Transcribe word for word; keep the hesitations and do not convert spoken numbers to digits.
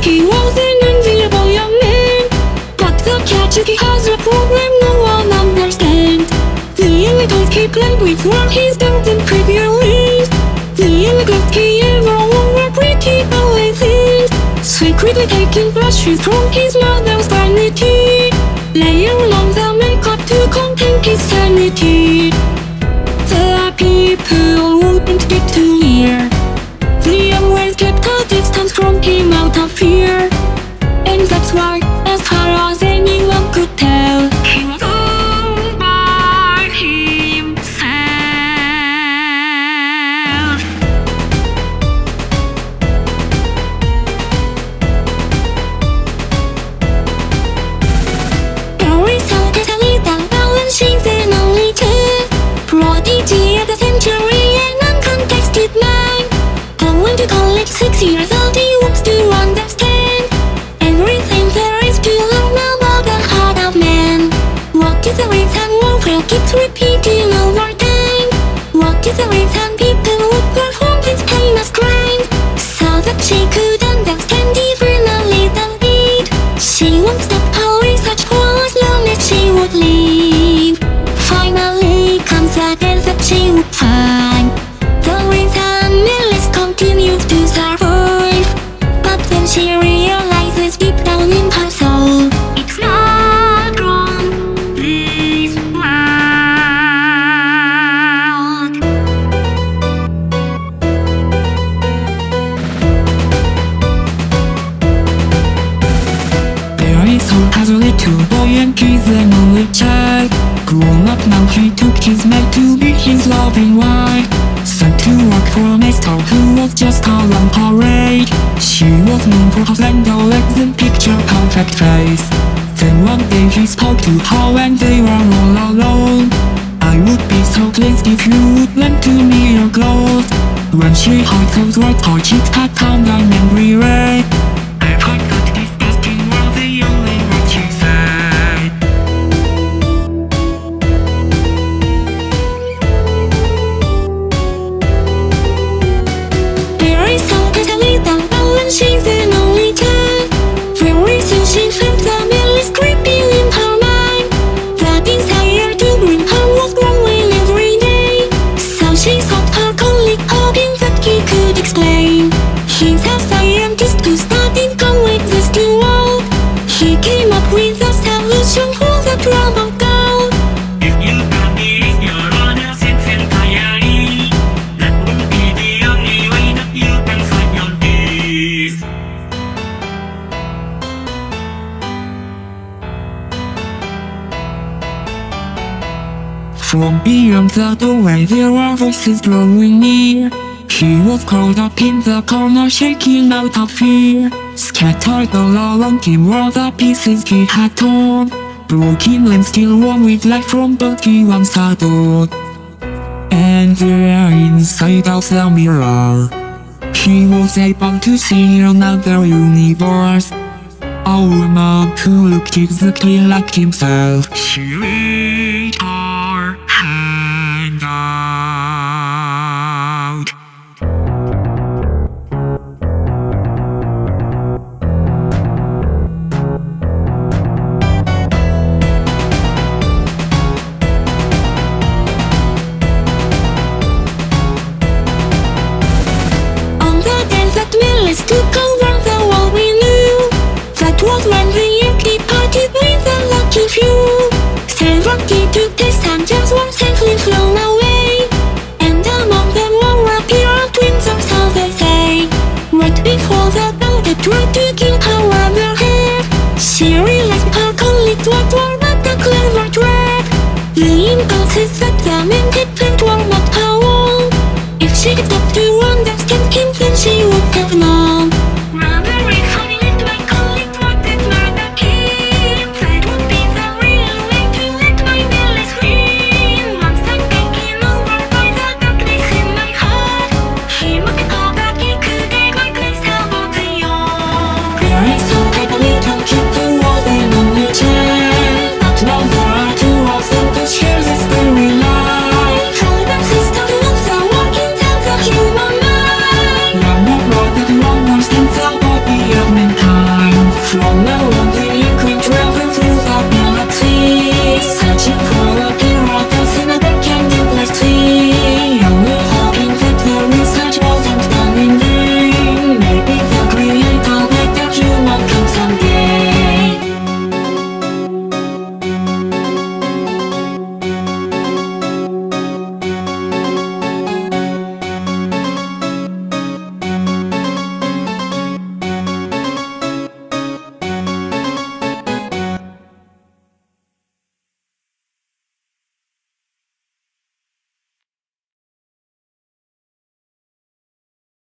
He was an enviable young man, but the catch is he has a problem no one understands. The only toys he played with were his dolls and prettier ways. The only clothes he ever wore were pretty ballet things, secretly taking brushes from his mother's vanity, layering on the makeup to contain his sanity. The people wouldn't get too near. The always kept a distance from him out of fear, and that's why, as far as anyone could tell, he was all by himself. Barisol is a little girl and she's an only child, prodigy of the century and uncontested mind. Going to college six years old, he wants to understand everything there is to learn about the heart of man. What is the reason warfare keeps repeating over time? What is the reason people would perform these heinous crimes? So that she could understand even a little bit, she won't stop her research for as long as she would live. Finally comes the day that she would find the reason Millis continues to survive. But then she realizes deep down in her soul, it's not wrong, this world. Barisol has a little boy and he's an only child. Grown up now, he took his mate to be his loving wife, sent to work for a master who was just out on parade. She was known for her slender legs and picture-perfect face. Then one day he spoke to her and they were all alone. I would be so pleased if you would lend to me your clothes. When she heard those words, her cheeks had turned an angry red. I've heard that disgusting were the only words she said. She's an only child. Very soon she felt the Millis creeping in her mind. The desire to bring her was growing every day. So she sought her colleague, hoping that he could explain. He's a scientist who studied coexisting world. He came up with a solution for the troubled girl. If you can be your honor sense entirely, that will be the only way that you can find your peace. From beyond the doorway there were voices drawing near. He was curled up in the corner, shaking out of fear. Scattered all around him were the pieces he had torn, broken limbs still warm with life from birth he once adored. And there inside of the mirror, he was able to see another universe, a woman who looked exactly like himself. She reached her hand out. On the day that Millis took over the world we knew, that was when the Yankee parted with a lucky few. Seventy-two passengers were safely flown away, and among them were a pair of twins, or so they say. Right before the girl had tried to kill her other half, she realized her colleagues were but a clever trap. The impulses that the men had planned were not her own. If she had stopped to understand him, then she would have known.